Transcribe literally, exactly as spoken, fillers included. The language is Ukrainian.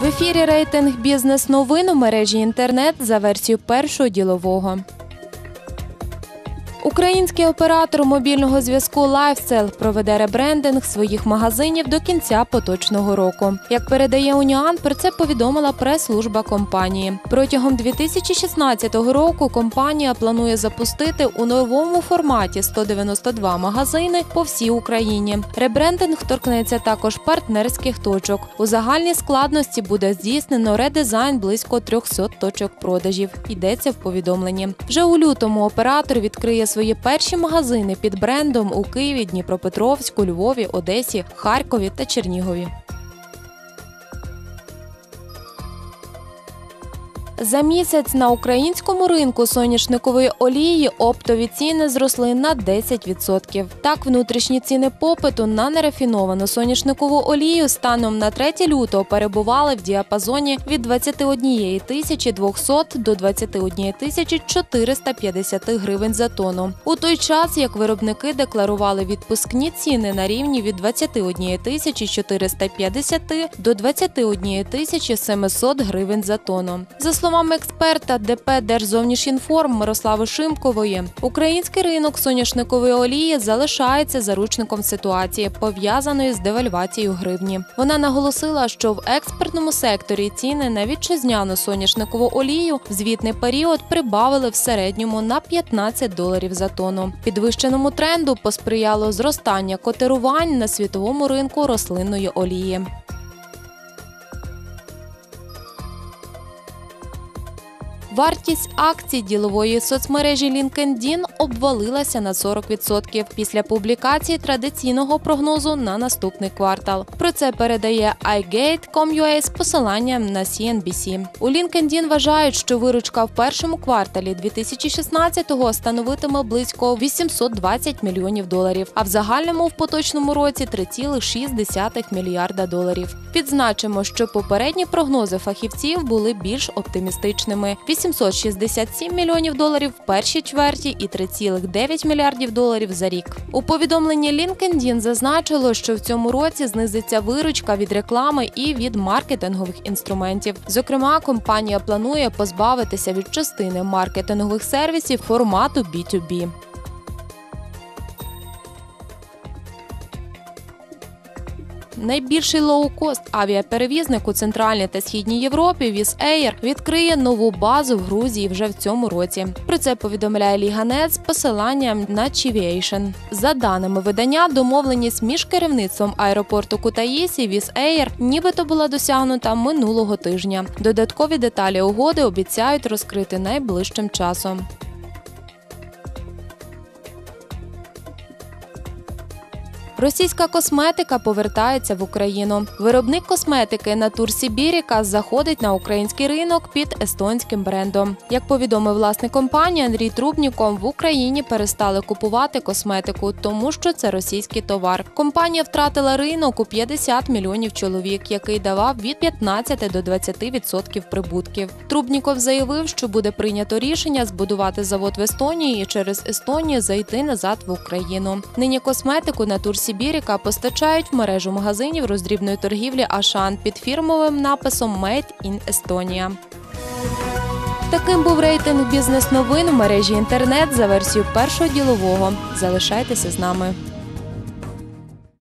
В ефірі рейтинг бізнес-новин у мережі інтернет за версією першого ділового. Український оператор мобільного зв'язку LifeCell проведе ребрендинг своїх магазинів до кінця поточного року. Як передає Уніан, про це повідомила прес-служба компанії. Протягом дві тисячі шістнадцятого року компанія планує запустити у новому форматі сто дев'яносто два магазини по всій Україні. Ребрендинг торкнеться також партнерських точок. У загальній складності буде здійснено редизайн близько трьохсот точок продажів. Йдеться в повідомленні. Вже у лютому оператор відкриє свої перші магазини під брендом у Києві, Дніпропетровську, Львові, Одесі, Харкові та Чернігові. За місяць на українському ринку соняшникової олії оптові ціни зросли на десять відсотків. Так, внутрішні ціни попиту на нерафіновану соняшникову олію станом на третє лютого перебували в діапазоні від двадцяти однієї тисячі двохсот до двадцяти однієї тисячі чотириста п'ятдесят гривень за тонну. У той час, як виробники декларували відпускні ціни на рівні від двадцяти однієї тисячі чотириста п'ятдесят до двадцяти однієї тисячі семисот гривень за тонну. За словами експерта ДП «Держзовнішінформ» Мирослави Шимкової, український ринок соняшникової олії залишається заручником ситуації, пов'язаної з девальвацією гривні. Вона наголосила, що в експортному секторі ціни на вітчизняну соняшникову олію в звітний період прибавили в середньому на п'ятнадцять доларів за тонну. Підвищеному тренду посприяло зростання котирувань на світовому ринку рослинної олії. Вартість акцій ділової соцмережі LinkedIn обвалилася на сорок відсотків після публікації традиційного прогнозу на наступний квартал. Про це передає ай гейт крапка ком крапка ю а з посиланням на сі ен бі сі. У LinkedIn вважають, що виручка в першому кварталі дві тисячі шістнадцятого становитиме близько вісімсот двадцять мільйонів доларів, а в загальному в поточному році три цілих шість десятих мільярда доларів. Підзначимо, що попередні прогнози фахівців були більш оптимістичними – вісімсот шістдесят сім мільйонів доларів в першій чверті і три цілих дев'ять мільярдів доларів за рік. У повідомленні LinkedIn зазначило, що в цьому році знизиться виручка від реклами і від маркетингових інструментів. Зокрема, компанія планує позбавитися від частини маркетингових сервісів формату бі ту бі. Найбільший лоукост авіаперевізник у Центральній та Східній Європі Wizz Air відкриє нову базу в Грузії вже в цьому році. Про це повідомляє Ліга.нет з посиланням на Чівіейшн. За даними видання, домовленість між керівництвом аеропорту Кутаїсі Wizz Air нібито була досягнута минулого тижня. Додаткові деталі угоди обіцяють розкрити найближчим часом. Російська косметика повертається в Україну. Виробник косметики Натур Сібіріка заходить на український ринок під естонським брендом. Як повідомив власник компанії Андрій Трубніков, в Україні перестали купувати косметику, тому що це російський товар. Компанія втратила ринок у п'ятдесят мільйонів чоловік, який давав від п'ятнадцяти до двадцяти відсотків прибутків. Трубніков заявив, що буде прийнято рішення збудувати завод в Естонії і через Естонію зайти назад в Україну. Нині косметику Натур Сібіріка постачають в мережу магазинів роздрібної торгівлі «Ашан» під фірмовим написом «Made in Estonia». Таким був рейтинг бізнес-новин у мережі інтернет за версією першого ділового. Залишайтеся з нами.